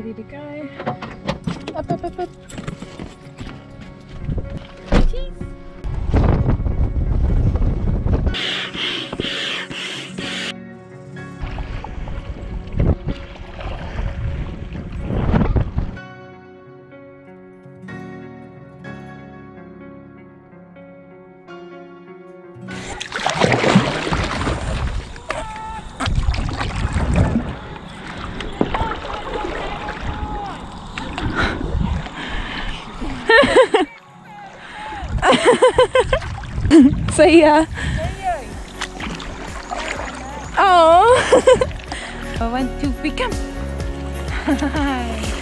ready to go. Up, up, up, up. Cheese. See ya. Oh. 1, 2, 3, come.